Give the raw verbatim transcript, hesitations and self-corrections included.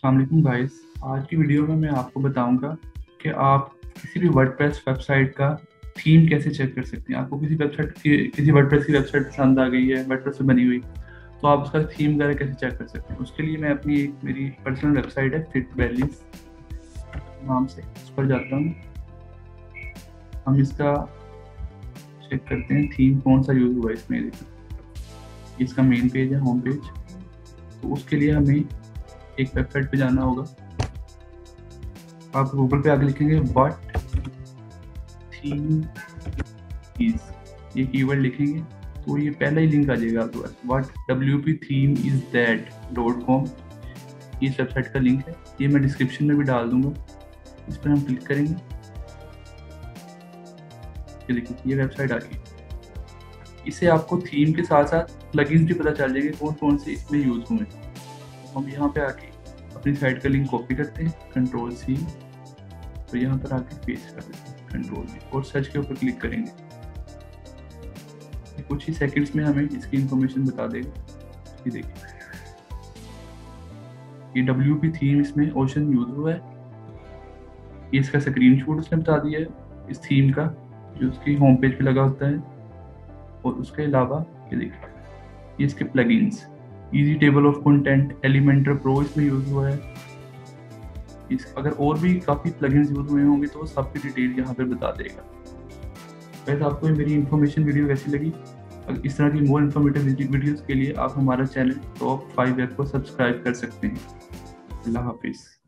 अस्सलाम वालेकुम गाइस। आज की वीडियो में मैं आपको बताऊंगा कि आप किसी भी वर्डप्रेस वेबसाइट का थीम कैसे चेक कर सकते हैं। आपको किसी वेबसाइट की किसी वर्डप्रेस की वेबसाइट पसंद आ गई है, वर्डप्रेस से बनी हुई, तो आप उसका थीम वगैरह कैसे चेक कर सकते हैं। उसके लिए मैं अपनी एक मेरी पर्सनल वेबसाइट है फिट वैलीज नाम से, उस पर जाता हूँ। हम इसका चेक करते हैं थीम कौन सा यूज़ हुआ है इसमें। देखिए इसका मेन पेज है, होम पेज। तो उसके लिए हमें एक वेबसाइट पे जाना होगा। आप गूगल पे आके लिखेंगे व्हाट थीम इज, ये कीवर्ड लिखेंगे तो ये पहला ही लिंक आ जाएगा आपके पास। What W P theme is that dot com, इस वेबसाइट का लिंक है। ये मैं डिस्क्रिप्शन में भी डाल दूंगा। इस पर हम क्लिक करेंगे। ये देखिए ये वेबसाइट आ गई। इससे आपको थीम के साथ साथ प्लगइन्स भी पता चल जाएंगे कौन कौन से इसमें यूज हुए। तो हम यहाँ पे आके अपनी साइट का लिंक कॉपी करते हैं, कंट्रोल सी, तो यहाँ पर आके पेस्ट कर देते हैं कंट्रोल वी, और सर्च के ऊपर क्लिक करेंगे। कुछ ही सेकंड्स में हमें इसकी इंफॉर्मेशन बता देगा। ये देखिए ये डब्ल्यू पी थीम इसमें ओशन यूज हुआ है। ये इसका स्क्रीनशॉट उसने बता दिया है इस थीम का, जो उसकी होम पेज पे लगा होता है। और उसके अलावा ये देखिए ये इसके plugins, easy table of content, Elementor pro इसमें यूज हुआ है। इस अगर और भी काफ़ी प्लगइन्स यूज हुए होंगे तो वो सबकी डिटेल यहाँ पे बता देगा। वैसे आपको ये मेरी इन्फॉर्मेशन वीडियो कैसी लगी? अगर इस तरह की मोर इन्फॉर्मेटिव वीडियोस के लिए आप हमारा चैनल टॉप फाइव ऐप को सब्सक्राइब कर सकते हैं। अल्लाह हाफिज़।